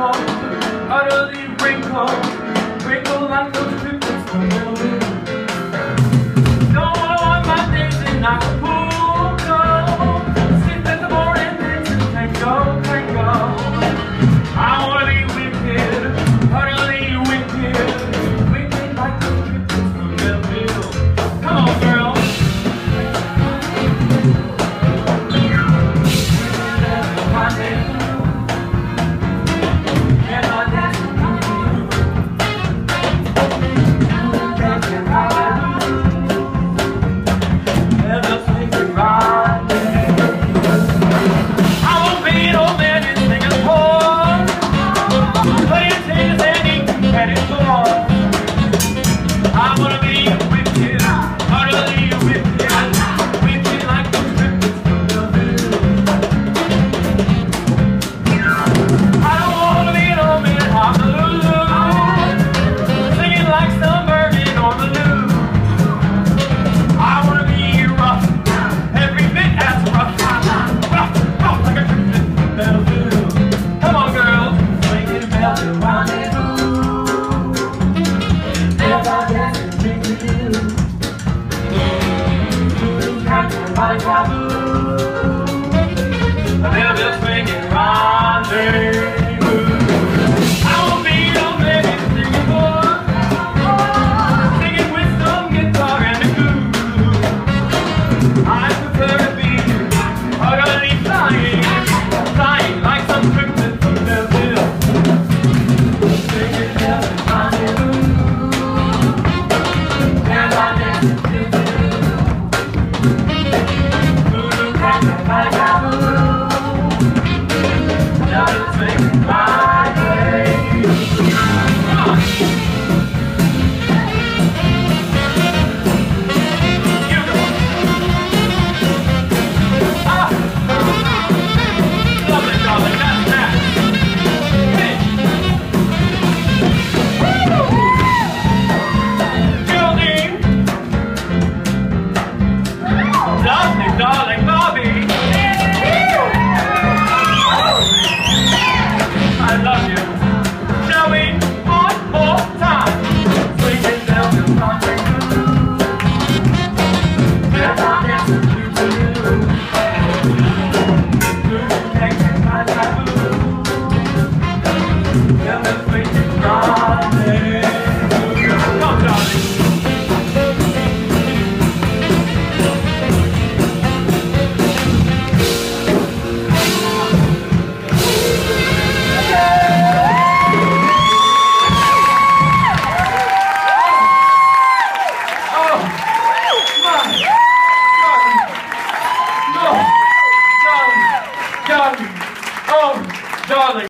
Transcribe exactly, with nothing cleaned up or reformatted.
wrinkled, utterly wrinkled, wrinkled like those triplets from Melville. Don't want my days in Acapulco, sleep at the morning, dancing tango, tango. I wanna be wicked, utterly wicked, wicked like those triplets from Melville. Come on, girl. Darling Bobby, I love you. Shall we one more time? Swing it down the country. Yes, I dance with you too. You can take my time.